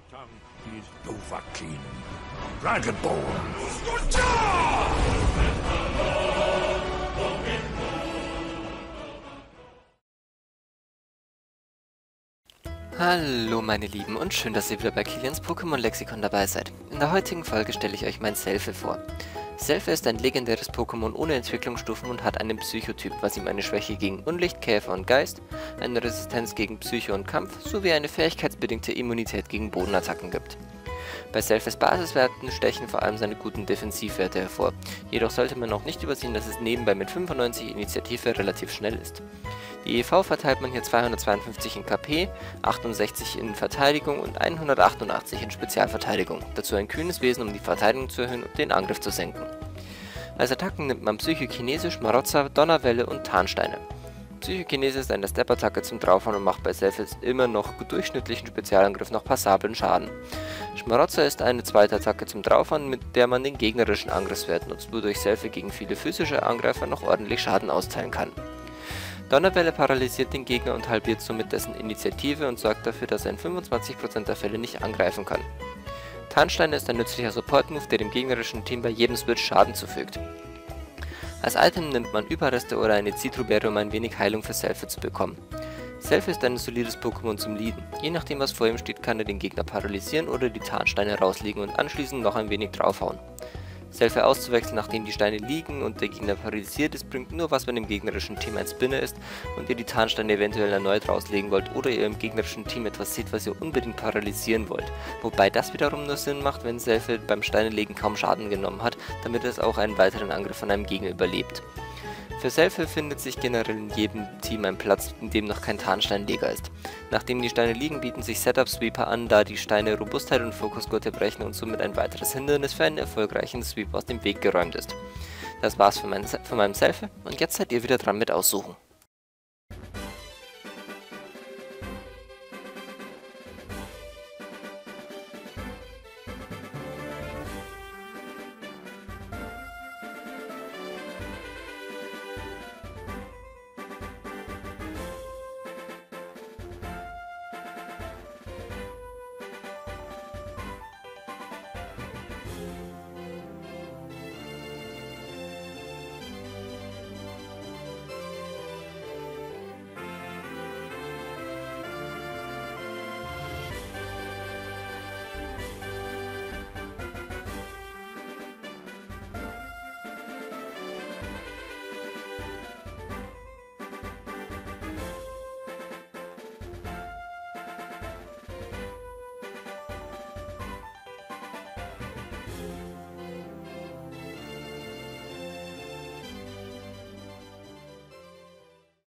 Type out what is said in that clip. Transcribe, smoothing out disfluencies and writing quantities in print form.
tongue is Dovahkiin, Dragonborn. Hallo meine Lieben und schön, dass ihr wieder bei Kilians Pokémon Lexikon dabei seid. In der heutigen Folge stelle ich euch mein Selfie vor. Selfie ist ein legendäres Pokémon ohne Entwicklungsstufen und hat einen Psychotyp, was ihm eine Schwäche gegen Unlicht, Käfer und Geist, eine Resistenz gegen Psycho und Kampf sowie eine fähigkeitsbedingte Immunität gegen Bodenattacken gibt. Bei Selfies Basiswerten stechen vor allem seine guten Defensivwerte hervor, jedoch sollte man auch nicht übersehen, dass es nebenbei mit 95 Initiative relativ schnell ist. Die EV verteilt man hier 252 in KP, 68 in Verteidigung und 188 in Spezialverteidigung, dazu ein kühnes Wesen, um die Verteidigung zu erhöhen und den Angriff zu senken. Als Attacken nimmt man Psychokinese, Schmarotzer, Donnerwelle und Tarnsteine. Psychokinese ist eine Step-Attacke zum Draufhauen und macht bei Selfies immer noch durchschnittlichen Spezialangriff noch passablen Schaden. Schmarotzer ist eine zweite Attacke zum Draufhauen, mit der man den gegnerischen Angriffswert nutzt, wodurch Selfie gegen viele physische Angreifer noch ordentlich Schaden austeilen kann. Donnerwelle paralysiert den Gegner und halbiert somit dessen Initiative und sorgt dafür, dass er in 25% der Fälle nicht angreifen kann. Tarnsteine ist ein nützlicher Support-Move, der dem gegnerischen Team bei jedem Switch Schaden zufügt. Als Item nimmt man Überreste oder eine Zitrusbeere, um ein wenig Heilung für Selfie zu bekommen. Selfie ist ein solides Pokémon zum Leaden. Je nachdem was vor ihm steht, kann er den Gegner paralysieren oder die Tarnsteine rauslegen und anschließend noch ein wenig draufhauen. Selfie auszuwechseln, nachdem die Steine liegen und der Gegner paralysiert ist, bringt nur was, wenn im gegnerischen Team ein Spinner ist und ihr die Tarnsteine eventuell erneut rauslegen wollt oder ihr im gegnerischen Team etwas seht, was ihr unbedingt paralysieren wollt. Wobei das wiederum nur Sinn macht, wenn Selfie beim Steinelegen kaum Schaden genommen hat, damit es auch einen weiteren Angriff von einem Gegner überlebt. Für Selfie findet sich generell in jedem Team ein Platz, in dem noch kein Tarnsteinleger ist. Nachdem die Steine liegen, bieten sich Setup-Sweeper an, da die Steine Robustheit und Fokusgurte brechen und somit ein weiteres Hindernis für einen erfolgreichen Sweep aus dem Weg geräumt ist. Das war's von meinem Selfie und jetzt seid ihr wieder dran mit Aussuchen.